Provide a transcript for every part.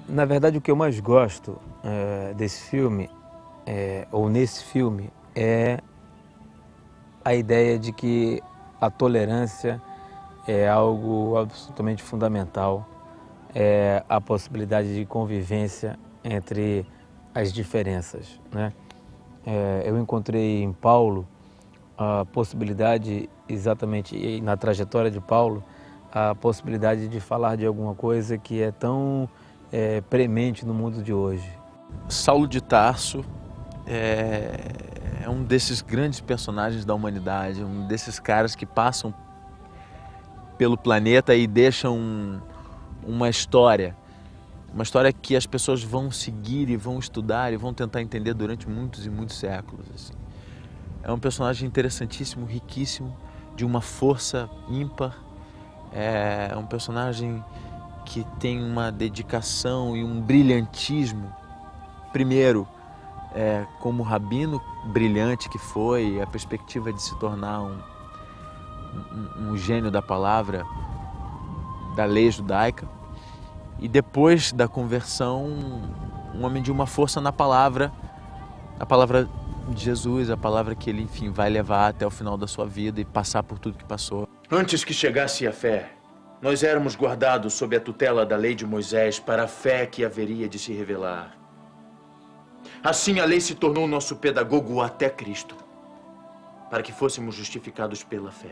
Na verdade, o que eu mais gosto desse filme, ou nesse filme, é a ideia de que a tolerância é algo absolutamente fundamental, é a possibilidade de convivência entre as diferenças, né? Eu encontrei em Paulo a possibilidade, exatamente na trajetória de Paulo, a possibilidade de falar de alguma coisa que é tão premente no mundo de hoje. Saulo de Tarso é um desses grandes personagens da humanidade, um desses caras que passam pelo planeta e deixam uma história que as pessoas vão seguir e vão estudar e vão tentar entender durante muitos e muitos séculos. Assim. É um personagem interessantíssimo, riquíssimo, de uma força ímpar. É um personagem que tem uma dedicação e um brilhantismo. Primeiro, como rabino brilhante que foi, a perspectiva de se tornar um gênio da palavra, da lei judaica. E depois da conversão, um homem de uma força na palavra, a palavra de Jesus, a palavra que ele, enfim, vai levar até o final da sua vida e passar por tudo que passou. Antes que chegasse a fé, nós éramos guardados sob a tutela da lei de Moisés para a fé que haveria de se revelar. Assim a lei se tornou nosso pedagogo até Cristo, para que fôssemos justificados pela fé.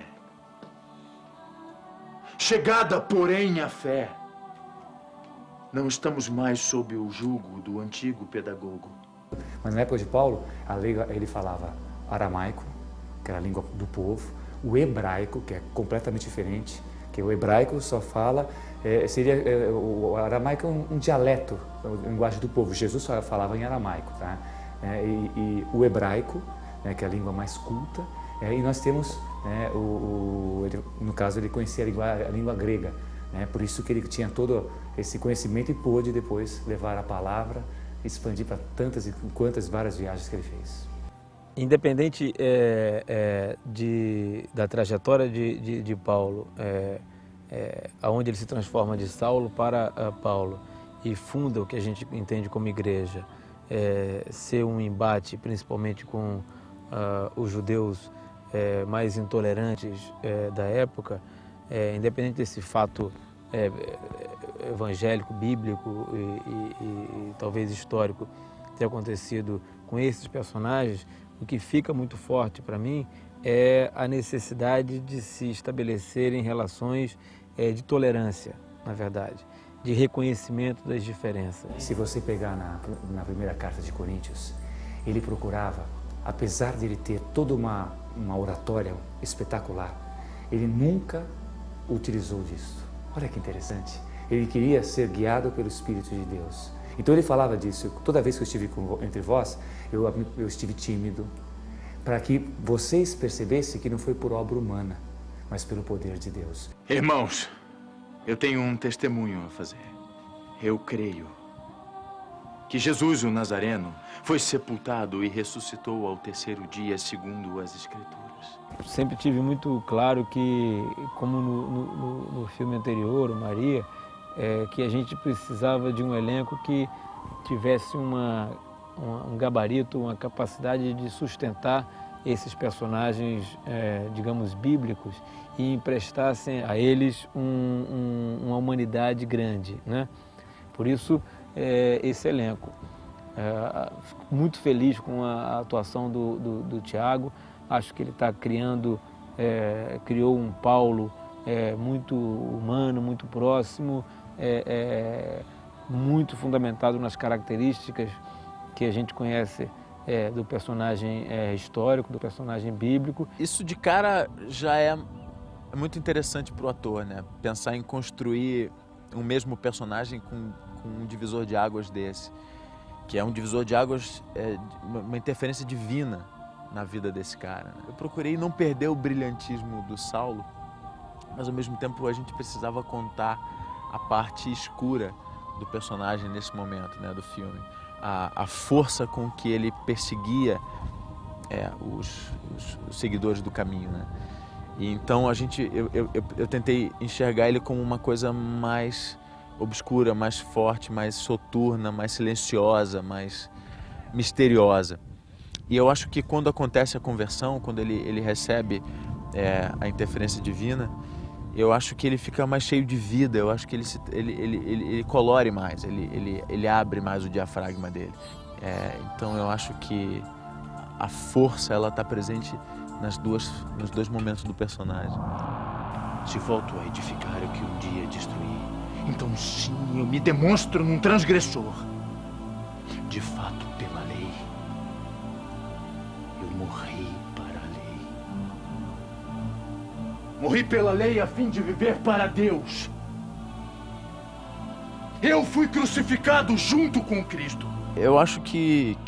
Chegada, porém, a fé, não estamos mais sob o jugo do antigo pedagogo. Mas na época de Paulo, a lei, ele falava aramaico, que era a língua do povo, o hebraico, que é completamente diferente, que o hebraico só fala, o aramaico é um dialeto, a linguagem do povo. Jesus só falava em aramaico, tá? E o hebraico, né, que é a língua mais culta, e nós temos, né, no caso, ele conhecia a língua grega, né, por isso que ele tinha todo esse conhecimento e pôde depois levar a palavra, expandir para tantas e várias viagens que ele fez. Independente da trajetória de Paulo, aonde ele se transforma de Saulo para Paulo e funda o que a gente entende como igreja, ser um embate principalmente com os judeus mais intolerantes da época, independente desse fato evangélico, bíblico e talvez histórico ter acontecido com esses personagens, o que fica muito forte para mim é a necessidade de se estabelecerem relações de tolerância, na verdade, de reconhecimento das diferenças. Se você pegar na primeira carta de Coríntios, ele procurava, apesar de ele ter toda uma oratória espetacular, ele nunca utilizou disso. Olha que interessante. Ele queria ser guiado pelo Espírito de Deus. Então ele falava disso. Toda vez que eu estive entre vós, eu estive tímido, para que vocês percebessem que não foi por obra humana, mas pelo poder de Deus. Irmãos, eu tenho um testemunho a fazer. Eu creio que Jesus, o Nazareno, foi sepultado e ressuscitou ao terceiro dia, segundo as Escrituras. Sempre tive muito claro que, como no filme anterior, o Maria, que a gente precisava de um elenco que tivesse um gabarito, uma capacidade de sustentar esses personagens, digamos, bíblicos e emprestassem a eles uma humanidade grande, né? Por isso, esse elenco. Fico muito feliz com a atuação do Tiago. Acho que ele está criou um Paulo muito humano, muito próximo, muito fundamentado nas características que a gente conhece do personagem histórico, do personagem bíblico. Isso de cara já é muito interessante para o ator, né? Pensar em construir um mesmo personagem com um divisor de águas desse, que é um divisor de águas, uma interferência divina na vida desse cara, né? Eu procurei não perder o brilhantismo do Saulo, mas ao mesmo tempo a gente precisava contar a parte escura do personagem nesse momento, né, do filme. A força com que ele perseguia os seguidores do caminho, né? E então eu tentei enxergar ele como uma coisa mais obscura, mais forte, mais soturna, mais silenciosa, mais misteriosa. E eu acho que quando acontece a conversão, quando ele recebe a interferência divina, eu acho que ele fica mais cheio de vida, eu acho que ele colore mais, ele abre mais o diafragma dele. Então eu acho que a força ela está presente nos dois momentos do personagem. Se volto a edificar o que um dia destruí, então sim, eu me demonstro num transgressor. De fato, pela lei, eu morri para a lei. Morri pela lei a fim de viver para Deus. Eu fui crucificado junto com Cristo. Eu acho que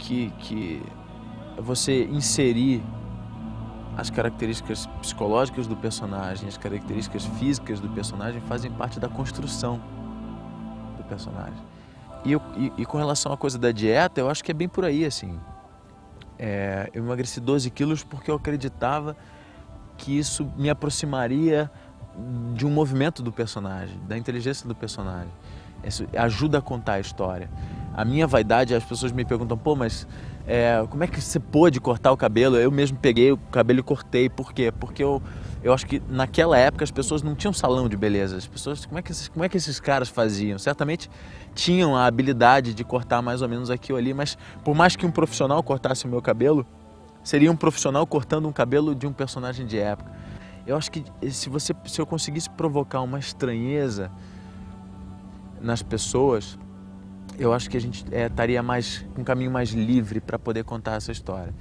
você inserir as características psicológicas do personagem, as características físicas do personagem fazem parte da construção do personagem. E com relação à coisa da dieta, eu acho que é bem por aí, assim. Eu emagreci 12 quilos porque eu acreditava que isso me aproximaria de um movimento do personagem, da inteligência do personagem. Isso ajuda a contar a história. A minha vaidade, as pessoas me perguntam, pô, mas como é que você pôde cortar o cabelo? Eu mesmo peguei o cabelo e cortei. Por quê? Porque eu acho que naquela época as pessoas não tinham salão de beleza. As pessoas, como é que esses caras faziam? Certamente tinham a habilidade de cortar mais ou menos aqui ou ali, mas por mais que um profissional cortasse o meu cabelo, seria um profissional cortando um cabelo de um personagem de época. Eu acho que se eu conseguisse provocar uma estranheza nas pessoas, eu acho que a gente estaria com um caminho mais livre para poder contar essa história.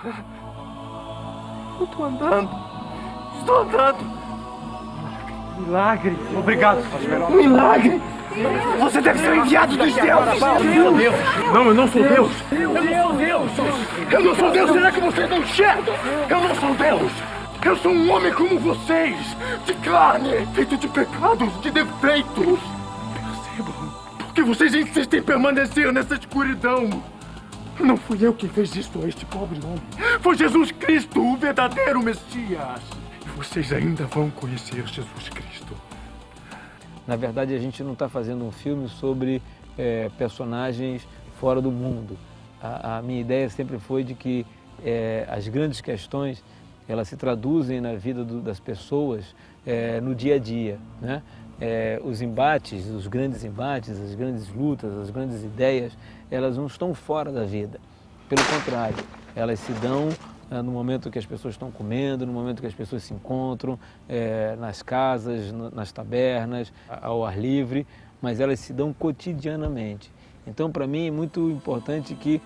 Eu estou andando. Estou andando. Milagre. Obrigado. Um milagre. Você deve ser o enviado dos deuses. Meu Deus. Não, eu não sou Deus. Eu não sou Deus. Eu não sou Deus. Será que vocês não enxergam? Eu não sou Deus. Eu sou um homem como vocês. De carne. Feito de pecados, de defeitos. Porque vocês insistem em permanecer nessa escuridão. Não fui eu quem fez isso a este pobre homem. Foi Jesus Cristo, o verdadeiro Messias. E vocês ainda vão conhecer Jesus Cristo. Na verdade, a gente não está fazendo um filme sobre personagens fora do mundo. A minha ideia sempre foi de que as grandes questões elas se traduzem na vida das pessoas no dia a dia, né? Os embates, os grandes embates, as grandes lutas, as grandes ideias, elas não estão fora da vida. Pelo contrário, elas se dão no momento que as pessoas estão comendo, no momento que as pessoas se encontram, nas casas, nas tabernas, ao ar livre, mas elas se dão cotidianamente. Então, para mim, é muito importante que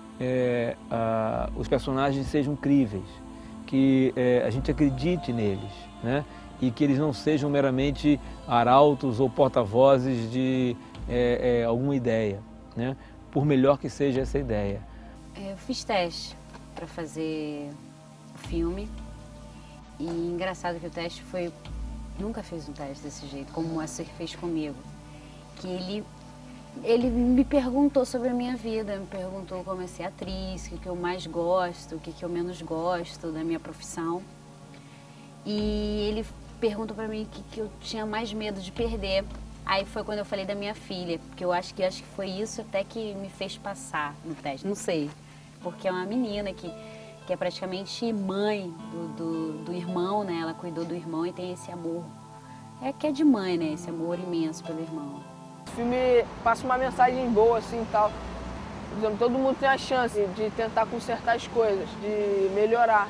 os personagens sejam críveis, que a gente acredite neles, né? E que eles não sejam meramente arautos ou porta-vozes de alguma ideia, né? Por melhor que seja essa ideia. Eu fiz teste para fazer o filme e engraçado que o teste foi... Nunca fiz um teste desse jeito, como o Moacir fez comigo. Que ele me perguntou sobre a minha vida, me perguntou como é ser atriz, o que eu mais gosto, o que eu menos gosto da minha profissão. E ele perguntou para mim o que eu tinha mais medo de perder. Aí foi quando eu falei da minha filha, porque eu acho que foi isso até que me fez passar no teste, não sei. Porque é uma menina que é praticamente mãe do irmão, né? Ela cuidou do irmão e tem esse amor. Que é de mãe, né? Esse amor imenso pelo irmão. O filme passa uma mensagem boa, assim, tal. Por exemplo, todo mundo tem a chance de tentar consertar as coisas, de melhorar.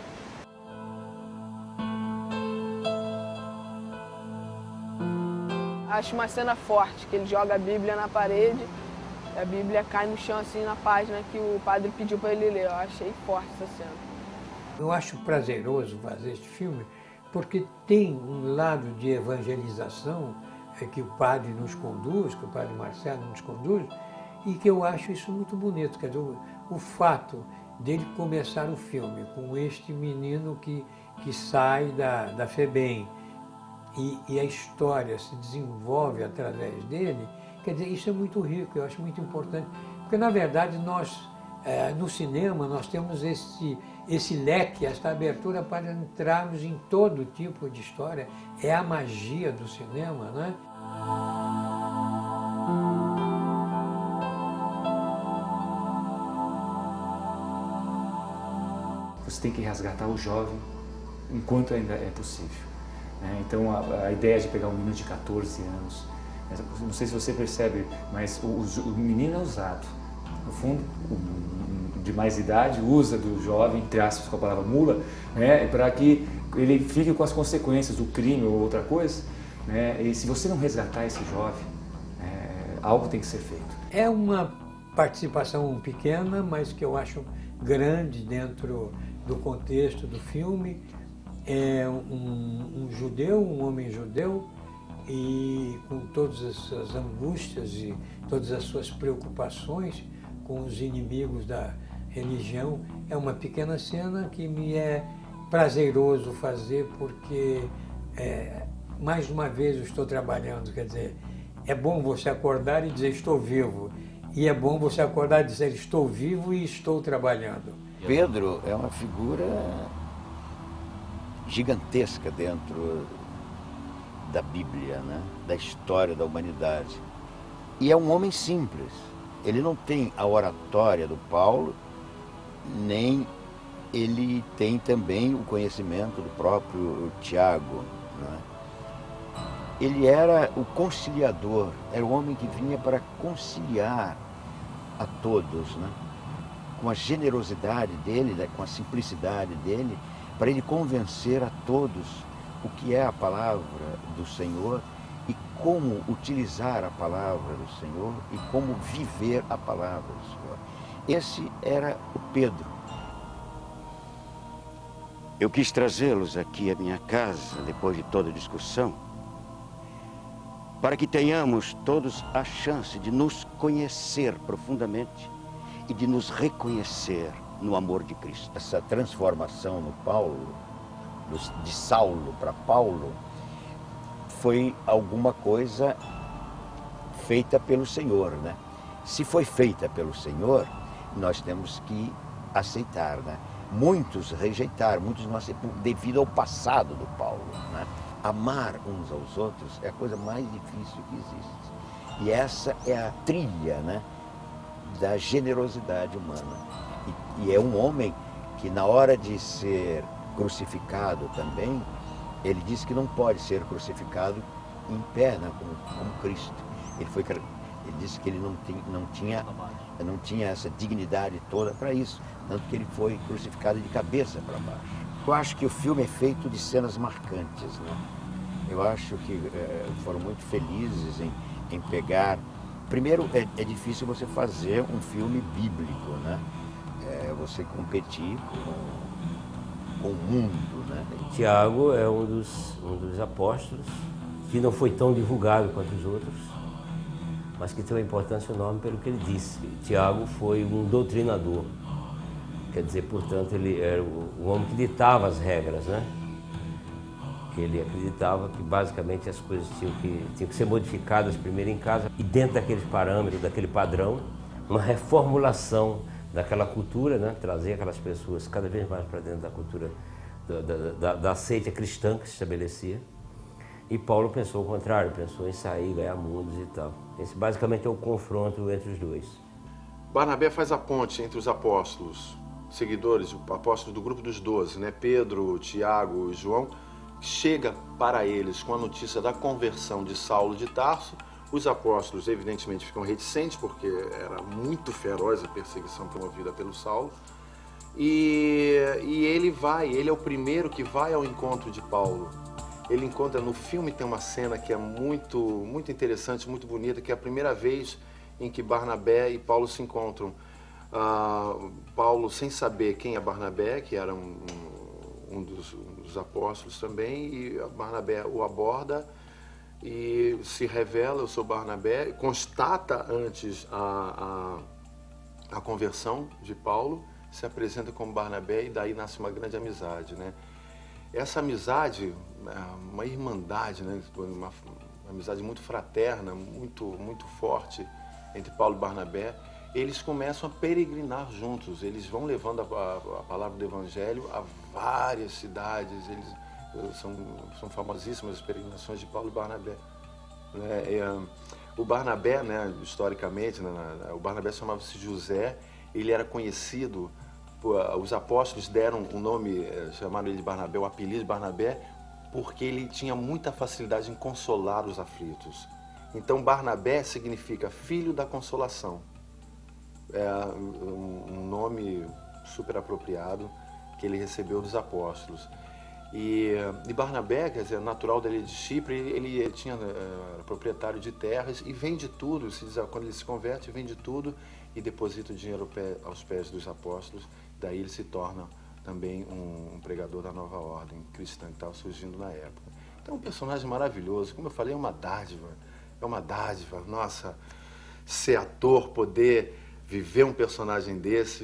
Acho uma cena forte, que ele joga a Bíblia na parede e a Bíblia cai no chão, assim, na página que o padre pediu para ele ler. Eu achei forte essa cena. Eu acho prazeroso fazer este filme porque tem um lado de evangelização que o padre nos conduz, que o padre Marcelo nos conduz, e que eu acho isso muito bonito. Quer dizer, o fato dele começar o filme com este menino que sai da FEBEM e a história se desenvolve através dele, quer dizer, isso é muito rico, eu acho muito importante. Porque, na verdade, nós, no cinema, nós temos esse leque, esta abertura para entrarmos em todo tipo de história. É a magia do cinema, né? você tem que resgatar o jovem enquanto ainda é possível. Né? Então a ideia de pegar um menino de 14 anos, não sei se você percebe, mas o menino é usado. No fundo, de mais idade usa do jovem, entre aspas, com a palavra mula, né, para que ele fique com as consequências do crime ou outra coisa. Né, e se você não resgatar esse jovem, algo tem que ser feito. É uma participação pequena, mas que eu acho grande dentro do contexto do filme. É um judeu, um homem judeu, e com todas as suas angústias e todas as suas preocupações com os inimigos da religião. É uma pequena cena que me é prazeroso fazer, porque mais uma vez eu estou trabalhando, quer dizer, é bom você acordar e dizer estou vivo, e é bom você acordar e dizer estou vivo e estou trabalhando. Pedro é uma figura gigantesca dentro da Bíblia, né? Da história da humanidade. E é um homem simples. Ele não tem a oratória do Paulo, nem ele tem também o conhecimento do próprio Tiago. Né? Ele era o conciliador, era o homem que vinha para conciliar a todos, né? Com a generosidade dele, né? Com a simplicidade dele, para ele convencer a todos o que é a palavra do Senhor e como utilizar a palavra do Senhor e como viver a palavra do Senhor. Esse era o Pedro. Eu quis trazê-los aqui à minha casa, depois de toda a discussão, para que tenhamos todos a chance de nos conhecer profundamente e de nos reconhecer no amor de Cristo. Essa transformação no Paulo, de Saulo para Paulo, foi alguma coisa feita pelo Senhor, né? Se foi feita pelo Senhor, nós temos que aceitar, né? Muitos rejeitaram, muitos não aceitaram, devido ao passado do Paulo, né? Amar uns aos outros é a coisa mais difícil que existe. E essa é a trilha, né, da generosidade humana. E é um homem que, na hora de ser crucificado também, ele disse que não pode ser crucificado em pé, né, como Cristo. Ele disse que ele não tinha essa dignidade toda para isso, tanto que ele foi crucificado de cabeça para baixo. Eu acho que o filme é feito de cenas marcantes, né? Eu acho que foram muito felizes em pegar... Primeiro, é difícil você fazer um filme bíblico, né? Você competir com o mundo, né? Tiago é um dos apóstolos que não foi tão divulgado quanto os outros, mas que tem uma importância enorme pelo que ele disse. Tiago foi um doutrinador, quer dizer, portanto, ele era o homem que ditava as regras, né? Que ele acreditava que basicamente as coisas tinham que ser modificadas primeiro em casa e dentro daqueles parâmetros, daquele padrão, uma reformulação daquela cultura, né? Trazer aquelas pessoas cada vez mais para dentro da cultura da seita cristã que se estabelecia. E Paulo pensou o contrário, pensou em sair, ganhar mundos e tal. Esse basicamente é o confronto entre os dois. Barnabé faz a ponte entre os apóstolos, seguidores, apóstolos do grupo dos 12, né? Pedro, Tiago e João, chega para eles com a notícia da conversão de Saulo de Tarso. Os apóstolos, evidentemente, ficam reticentes, porque era muito feroz a perseguição promovida pelo Saulo. E ele é o primeiro que vai ao encontro de Paulo. Ele encontra, no filme tem uma cena que é muito interessante, muito bonita, que é a primeira vez em que Barnabé e Paulo se encontram. Paulo, sem saber quem é Barnabé, que era um dos apóstolos também, e Barnabé o aborda e se revela: eu sou Barnabé, constata antes a conversão de Paulo, se apresenta como Barnabé, e daí nasce uma grande amizade, né? Essa amizade, uma irmandade, né? Uma amizade muito fraterna, muito forte entre Paulo e Barnabé. Eles começam a peregrinar juntos, eles vão levando a palavra do Evangelho a várias cidades. São famosíssimas as peregrinações de Paulo e Barnabé. O Barnabé, né, historicamente, o Barnabé chamava-se José. Ele era conhecido os apóstolos deram o nome, chamaram ele de Barnabé, o apelido de Barnabé, porque ele tinha muita facilidade em consolar os aflitos. Então Barnabé significa filho da consolação. É um nome super apropriado que ele recebeu dos apóstolos. E Barnabé, quer dizer, natural dele de Chipre, ele tinha proprietário de terras e vende tudo, quando ele se converte, vende tudo e deposita o dinheiro aos pés dos apóstolos. Daí ele se torna também um pregador da nova ordem cristã que estava surgindo na época. Então, um personagem maravilhoso. Como eu falei, é uma dádiva. É uma dádiva. Nossa, ser ator, poder viver um personagem desse,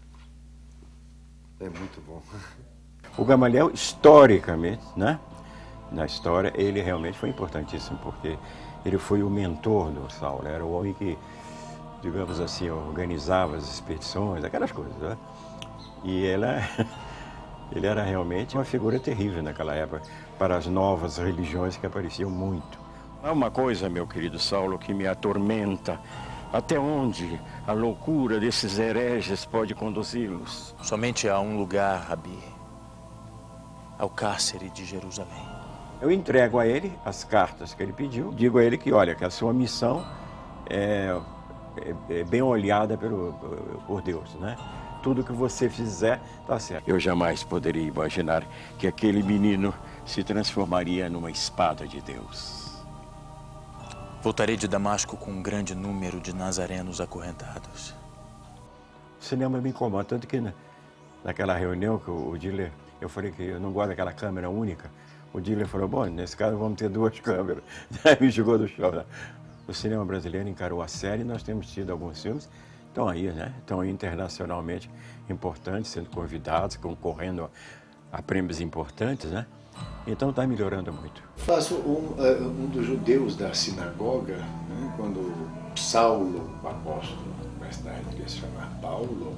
é muito bom. O Gamaliel, historicamente, né? Na história, ele realmente foi importantíssimo, porque ele foi o mentor do Saulo. Era o homem que, digamos assim, organizava as expedições, aquelas coisas, né? E ele era realmente uma figura terrível naquela época, para as novas religiões que apareciam muito. Há uma coisa, meu querido Saulo, que me atormenta. Até onde a loucura desses hereges pode conduzi-los? Somente há um lugar, Rabi. Ao cárcere de Jerusalém. Eu entrego a ele as cartas que ele pediu, digo a ele que, olha, que a sua missão é bem olhada por Deus, né? Tudo que você fizer está certo. Eu jamais poderia imaginar que aquele menino se transformaria numa espada de Deus. Voltarei de Damasco com um grande número de nazarenos acorrentados. O cinema me incomoda, tanto que naquela reunião que o Diller, eu falei que eu não gosto daquela câmera única. O Diller falou, bom, nesse caso vamos ter 2 câmeras. Aí me jogou do chão. Né? O cinema brasileiro encarou a série, nós temos tido alguns filmes, estão aí, né? Estão aí internacionalmente importantes, sendo convidados, concorrendo a prêmios importantes, né? Então está melhorando muito. Faço um dos judeus da sinagoga, né? Quando Saulo, o apóstolo, mais tarde ia se chamar Paulo,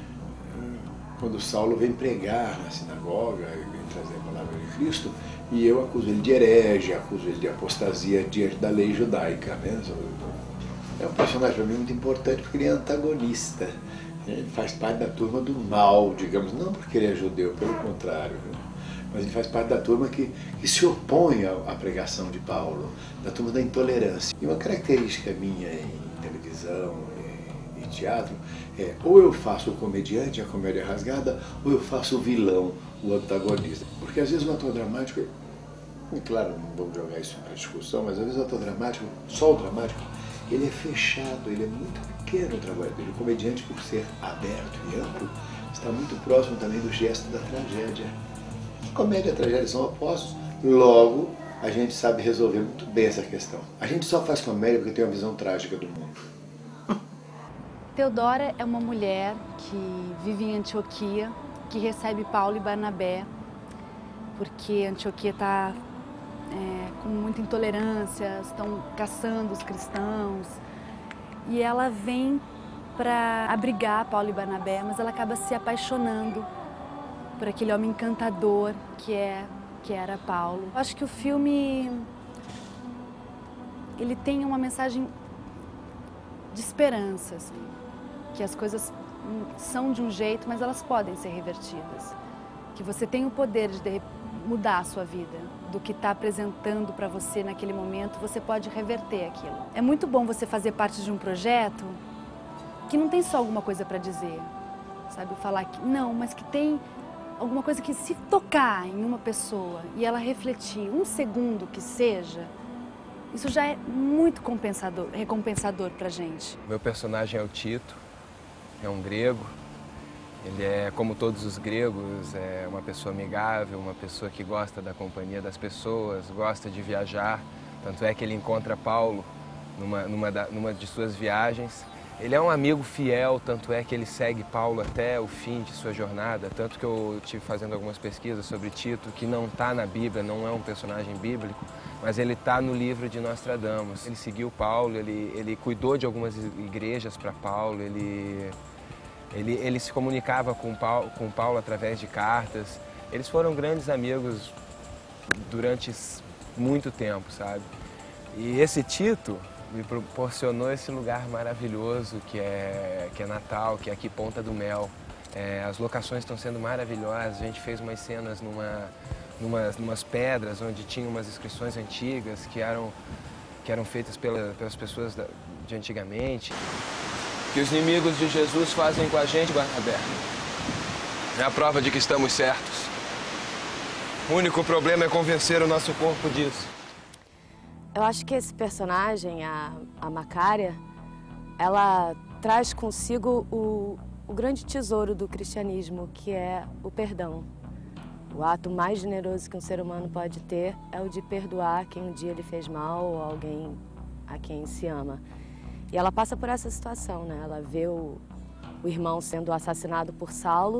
quando Saulo vem pregar na sinagoga, vem trazer a palavra de Cristo, e eu acuso ele de herege, acuso ele de apostasia diante da lei judaica. Né? É um personagem para mim muito importante porque ele é antagonista. Ele faz parte da turma do mal, digamos, não porque ele é judeu, pelo contrário. Mas ele faz parte da turma que se opõe à pregação de Paulo, da turma da intolerância. E uma característica minha em televisão e teatro é ou eu faço o comediante, a comédia rasgada, ou eu faço o vilão, o antagonista. Porque às vezes o ator dramático, e claro, não vamos jogar isso para discussão, mas às vezes o ator dramático, só o dramático, ele é fechado, ele é muito pequeno o trabalho dele. O comediante, por ser aberto e amplo, está muito próximo também do gesto da tragédia. Comédia e tragédia são opostos, logo a gente sabe resolver muito bem essa questão. A gente só faz comédia porque tem uma visão trágica do mundo. Teodora é uma mulher que vive em Antioquia, que recebe Paulo e Barnabé, porque Antioquia está com muita intolerância, estão caçando os cristãos, e ela vem para abrigar Paulo e Barnabé, mas ela acaba se apaixonando por aquele homem encantador que era Paulo. Eu acho que o filme ele tem uma mensagem de esperança, assim, que as coisas são de um jeito, mas elas podem ser revertidas. Que você tem o poder de mudar a sua vida, do que está apresentando para você naquele momento, você pode reverter aquilo. É muito bom você fazer parte de um projeto que não tem só alguma coisa para dizer, sabe? Falar que não, mas que tem alguma coisa que, se tocar em uma pessoa e ela refletir um segundo que seja, isso já é muito recompensador pra gente. Meu personagem é o Tito, é um grego. Ele é, como todos os gregos, é uma pessoa amigável, uma pessoa que gosta da companhia das pessoas, gosta de viajar. Tanto é que ele encontra Paulo numa de suas viagens. Ele é um amigo fiel, tanto é que ele segue Paulo até o fim de sua jornada. Tanto que eu estive fazendo algumas pesquisas sobre Tito, que não está na Bíblia, não é um personagem bíblico, mas ele está no livro de Nostradamus. Ele seguiu Paulo, ele cuidou de algumas igrejas para Paulo, ele se comunicava com Paulo através de cartas. Eles foram grandes amigos durante muito tempo, sabe? E esse Tito me proporcionou esse lugar maravilhoso que é Natal, que é aqui Ponta do Mel. As locações estão sendo maravilhosas. A gente fez umas cenas numas pedras onde tinha umas inscrições antigas que eram feitas pelas pessoas de antigamente. O que os inimigos de Jesus fazem com a gente, Barnabé, é a prova de que estamos certos. O único problema é convencer o nosso corpo disso. Eu acho que esse personagem, a Macária, ela traz consigo o grande tesouro do cristianismo, que é o perdão. O ato mais generoso que um ser humano pode ter é o de perdoar quem um dia lhe fez mal ou alguém a quem se ama. E ela passa por essa situação, né? Ela vê o irmão sendo assassinado por Saulo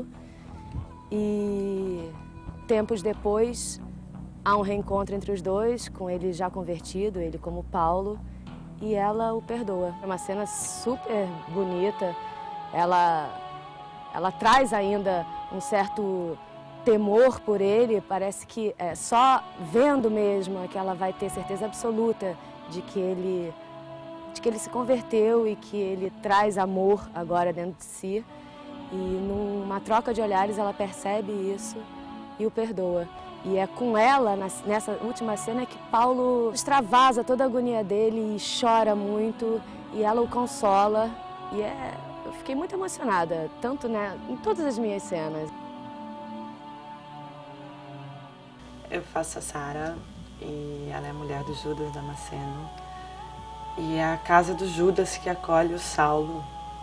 e tempos depois há um reencontro entre os dois, com ele já convertido, ele como Paulo, e ela o perdoa. É uma cena super bonita, ela traz ainda um certo temor por ele, parece que só vendo mesmo é que ela vai ter certeza absoluta de que ele se converteu e que ele traz amor agora dentro de si. E numa troca de olhares ela percebe isso e o perdoa. E é com ela, nessa última cena, que Paulo extravasa toda a agonia dele e chora muito, e ela o consola. E eu fiquei muito emocionada, tanto em todas as minhas cenas. Eu faço a Sara e ela é a mulher do Judas Damasceno. E é a casa do Judas que acolhe o Saulo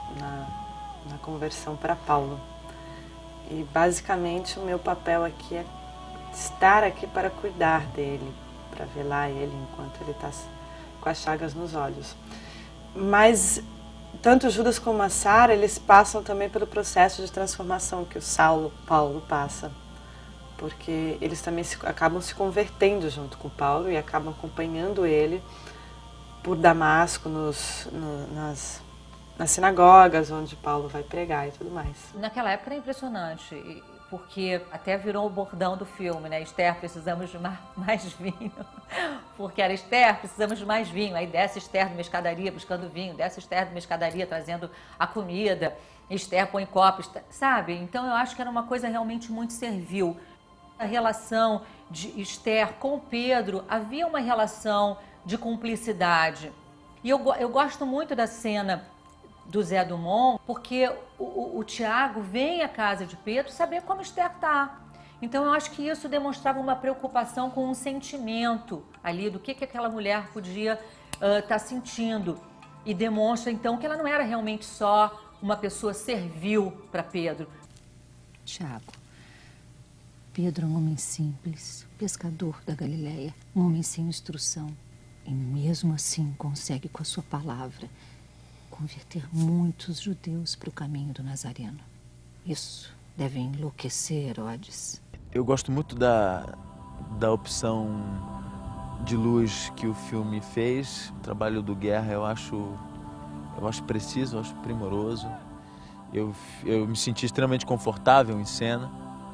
na conversão para Paulo. E basicamente o meu papel aqui é estar aqui para cuidar dele, para velar ele enquanto ele está com as chagas nos olhos. Mas tanto o Judas como a Sara, eles passam também pelo processo de transformação que o Paulo passa. Porque eles também acabam se convertendo junto com Paulo e acabam acompanhando ele por Damasco, nas sinagogas onde Paulo vai pregar e tudo mais. Naquela época era impressionante, porque até virou o bordão do filme, né? Esther, precisamos de mais vinho. Porque era Esther, precisamos de mais vinho. Aí desce Esther de uma escadaria buscando vinho, desce Esther de uma escadaria trazendo a comida, Esther põe copos, sabe? Então eu acho que era uma coisa realmente muito servil. A relação de Esther com Pedro, havia uma relação de cumplicidade. E eu gosto muito da cena do Zé Dumont, porque o Tiago vem à casa de Pedro saber como Esther está. Então eu acho que isso demonstrava uma preocupação com um sentimento ali do que aquela mulher podia estar sentindo. E demonstra então que ela não era realmente só uma pessoa servil para Pedro. Tiago, Pedro é um homem simples, pescador da Galileia, um homem sem instrução. E mesmo assim consegue, com a sua palavra, converter muitos judeus para o caminho do Nazareno. Isso deve enlouquecer Herodes. Eu gosto muito da opção de luz que o filme fez. O trabalho do Guerra eu acho preciso, eu acho primoroso. Eu me senti extremamente confortável em cena,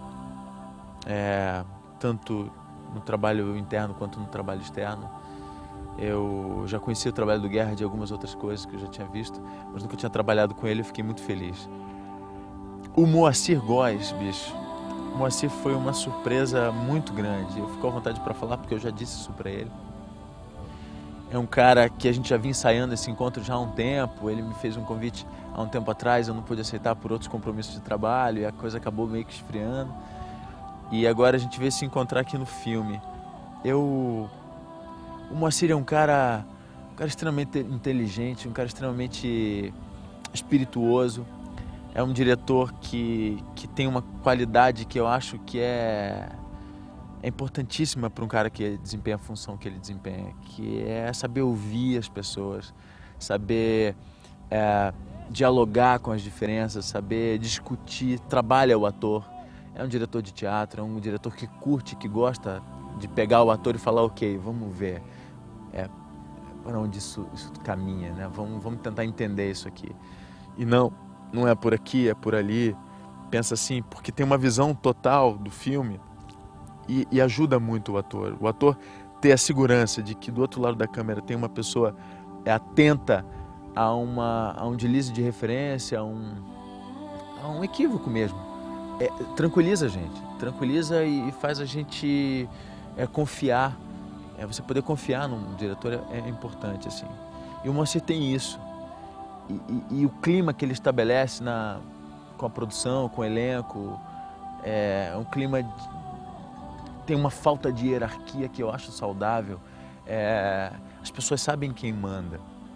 tanto no trabalho interno quanto no trabalho externo. Eu já conhecia o trabalho do Guerra de algumas outras coisas que eu já tinha visto, mas nunca tinha trabalhado com ele, eu fiquei muito feliz. O Moacir Góes, bicho, o Moacir foi uma surpresa muito grande. Eu fico à vontade para falar porque eu já disse isso para ele. É um cara que a gente já vinha ensaiando esse encontro já há um tempo. Ele me fez um convite há um tempo atrás, eu não pude aceitar por outros compromissos de trabalho e a coisa acabou meio que esfriando. E agora a gente veio se encontrar aqui no filme. O Moacir é um cara extremamente inteligente, um cara extremamente espirituoso. É um diretor que tem uma qualidade que eu acho que é importantíssima para um cara que desempenha a função que ele desempenha, que é saber ouvir as pessoas, saber dialogar com as diferenças, saber discutir, trabalha o ator. É um diretor de teatro, é um diretor que curte, que gosta de pegar o ator e falar, ok, vamos ver para onde isso caminha, né? Vamos tentar entender isso aqui. E não é por aqui, é por ali. Pensa assim, porque tem uma visão total do filme e ajuda muito o ator. O ator ter a segurança de que do outro lado da câmera tem uma pessoa atenta a um deslize de referência, a um equívoco mesmo. Tranquiliza a gente, tranquiliza e faz a gente confiar. Você poder confiar num diretor é importante, assim. E o Moacir tem isso. E o clima que ele estabelece com a produção, com o elenco, é um clima... Tem uma falta de hierarquia que eu acho saudável. As pessoas sabem quem manda,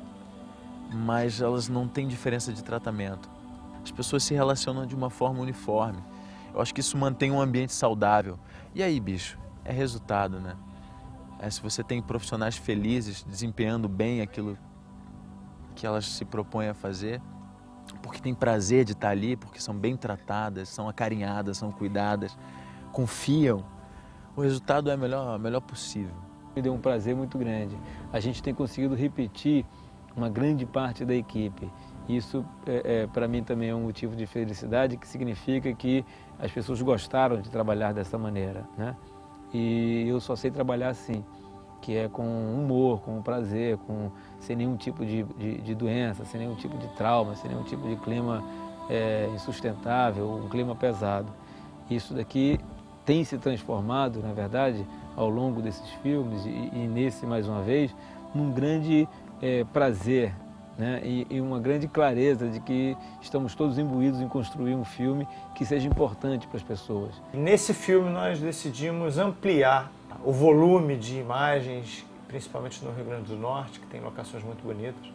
mas elas não têm diferença de tratamento. As pessoas se relacionam de uma forma uniforme. Eu acho que isso mantém um ambiente saudável. E aí, bicho, é resultado, né? Se você tem profissionais felizes, desempenhando bem aquilo que elas se propõem a fazer, porque tem prazer de estar ali, porque são bem tratadas, são acarinhadas, são cuidadas, confiam, o resultado é o melhor possível. Me deu um prazer muito grande. A gente tem conseguido repetir uma grande parte da equipe. Isso, para mim, também é um motivo de felicidade, que significa que as pessoas gostaram de trabalhar dessa maneira, né? E eu só sei trabalhar assim, que é com humor, com prazer, sem nenhum tipo de doença, sem nenhum tipo de trauma, sem nenhum tipo de clima insustentável, um clima pesado. Isso daqui tem se transformado, na verdade, ao longo desses filmes e nesse, mais uma vez, num grande prazer, né? E uma grande clareza de que estamos todos imbuídos em construir um filme que seja importante para as pessoas. Nesse filme nós decidimos ampliar o volume de imagens, principalmente no Rio Grande do Norte, que tem locações muito bonitas,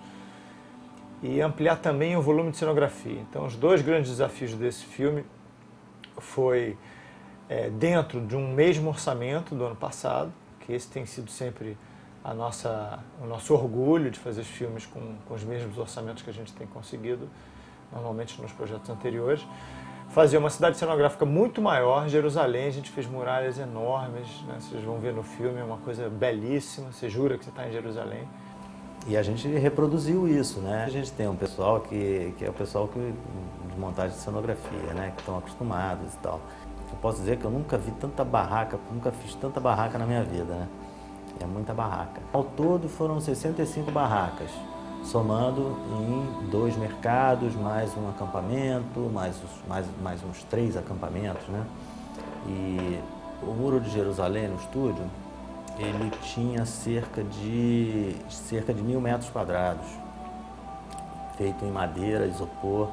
e ampliar também o volume de cenografia. Então os dois grandes desafios desse filme foi dentro de um mesmo orçamento do ano passado, que esse tem sido sempre o nosso orgulho de fazer os filmes com os mesmos orçamentos que a gente tem conseguido, normalmente nos projetos anteriores. Fazer uma cidade cenográfica muito maior, Jerusalém, a gente fez muralhas enormes, né? Vocês vão ver no filme, é uma coisa belíssima, você jura que você está em Jerusalém. E a gente reproduziu isso, né? A gente tem um pessoal que é o pessoal de montagem de cenografia, né? Que estão acostumados e tal. Eu posso dizer que eu nunca vi tanta barraca, nunca fiz tanta barraca na minha vida, né? É muita barraca. Ao todo foram 65 barracas, somando em 2 mercados, mais um acampamento, mais uns 3 acampamentos, né? E o Muro de Jerusalém, no estúdio, ele tinha cerca de 1.000 metros quadrados, feito em madeira, isopor,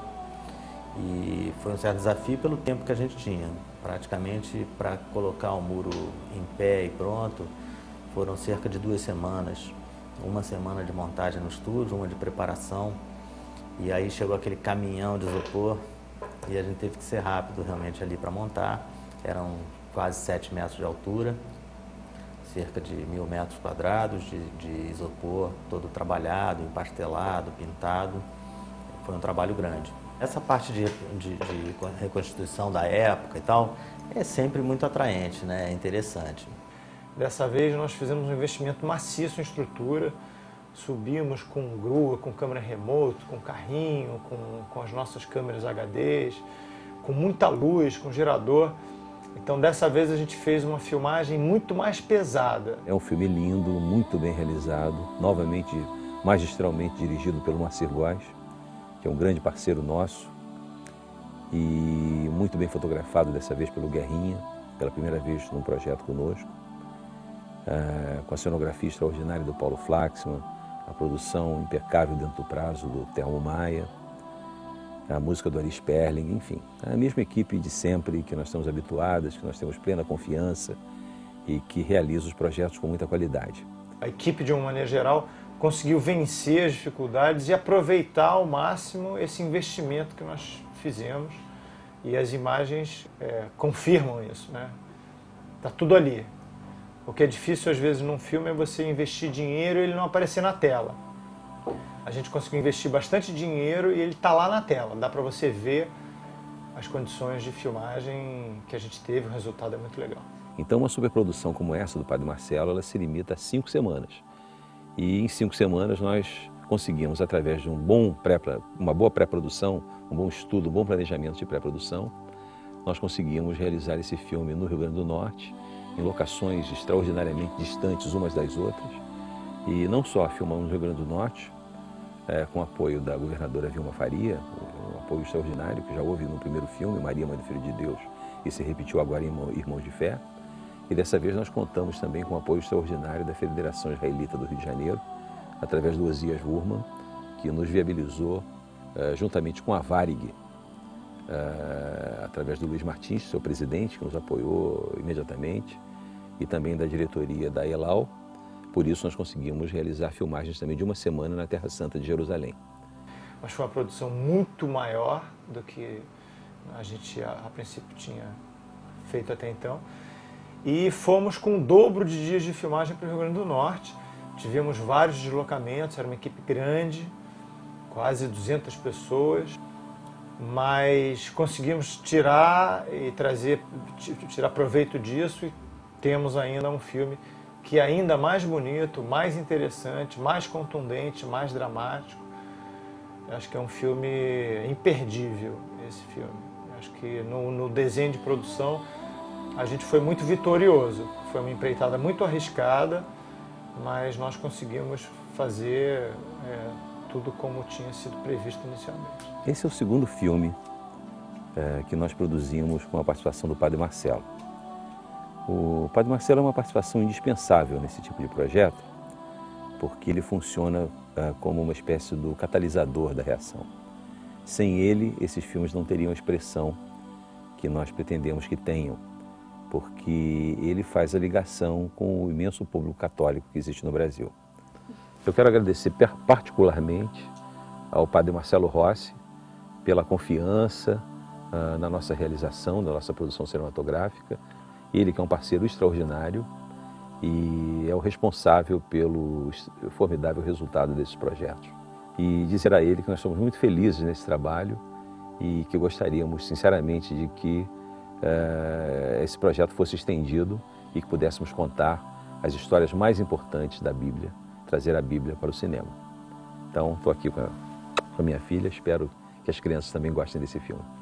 e foi um certo desafio pelo tempo que a gente tinha. Praticamente, para colocar o muro em pé e pronto, foram cerca de 2 semanas. Uma semana de montagem no estúdio, uma de preparação, e aí chegou aquele caminhão de isopor e a gente teve que ser rápido realmente ali para montar. Eram quase 7 metros de altura, cerca de 1.000 metros quadrados de isopor, todo trabalhado, empastelado, pintado. Foi um trabalho grande. Essa parte de reconstituição da época e tal é sempre muito atraente, né? É interessante. Dessa vez nós fizemos um investimento maciço em estrutura, subimos com grua, com câmera remoto, com carrinho, com as nossas câmeras HDs, com muita luz, com gerador. Então dessa vez a gente fez uma filmagem muito mais pesada. É um filme lindo, muito bem realizado, novamente magistralmente dirigido pelo Moacir Góes, que é um grande parceiro nosso, e muito bem fotografado dessa vez pelo Guerrinha, pela primeira vez num projeto conosco. Com a cenografia extraordinária do Paulo Flaxman, a produção impecável dentro do prazo do Thelmo Maia, a música do Ari Sperling, enfim, a mesma equipe de sempre que nós estamos habituados, que nós temos plena confiança e que realiza os projetos com muita qualidade. A equipe, de uma maneira geral, conseguiu vencer as dificuldades e aproveitar ao máximo esse investimento que nós fizemos, e as imagens confirmam isso, né? Tá tudo ali. O que é difícil, às vezes, num filme é você investir dinheiro e ele não aparecer na tela. A gente conseguiu investir bastante dinheiro e ele está lá na tela. Dá para você ver as condições de filmagem que a gente teve, o resultado é muito legal. Então, uma superprodução como essa do Padre Marcelo, ela se limita a 5 semanas. E em 5 semanas nós conseguimos, através de uma boa pré-produção, um bom estudo, um bom planejamento de pré-produção, nós conseguimos realizar esse filme no Rio Grande do Norte, em locações extraordinariamente distantes umas das outras. E não só filmamos no Rio Grande do Norte, com o apoio da governadora Vilma Faria, um apoio extraordinário, que já houve no primeiro filme, Maria, Mãe do Filho de Deus, e se repetiu agora em Irmãos de Fé. E dessa vez nós contamos também com o apoio extraordinário da Federação Israelita do Rio de Janeiro, através do Osias Wurman, que nos viabilizou, juntamente com a Varig, através do Luiz Martins, seu presidente, que nos apoiou imediatamente, e também da diretoria da ELAL. Por isso nós conseguimos realizar filmagens também de uma semana na Terra Santa de Jerusalém. Mas foi uma produção muito maior do que a gente a princípio tinha feito até então. E fomos com o dobro de dias de filmagem para o Rio Grande do Norte. Tivemos vários deslocamentos, era uma equipe grande, quase 200 pessoas, mas conseguimos tirar proveito disso e temos ainda um filme que é ainda mais bonito, mais interessante, mais contundente, mais dramático. Eu acho que é um filme imperdível, esse filme. Eu acho que no desenho de produção a gente foi muito vitorioso. Foi uma empreitada muito arriscada, mas nós conseguimos fazer tudo como tinha sido previsto inicialmente. Esse é o segundo filme que nós produzimos com a participação do Padre Marcelo. O Padre Marcelo é uma participação indispensável nesse tipo de projeto, porque ele funciona como uma espécie do catalisador da reação. Sem ele, esses filmes não teriam a expressão que nós pretendemos que tenham, porque ele faz a ligação com o imenso público católico que existe no Brasil. Eu quero agradecer particularmente ao Padre Marcelo Rossi pela confiança na nossa realização, na nossa produção cinematográfica. Ele que é um parceiro extraordinário e é o responsável pelo formidável resultado desses projetos. E dizer a ele que nós somos muito felizes nesse trabalho e que gostaríamos sinceramente de que esse projeto fosse estendido e que pudéssemos contar as histórias mais importantes da Bíblia, trazer a Bíblia para o cinema. Então, estou aqui com a minha filha, espero que as crianças também gostem desse filme.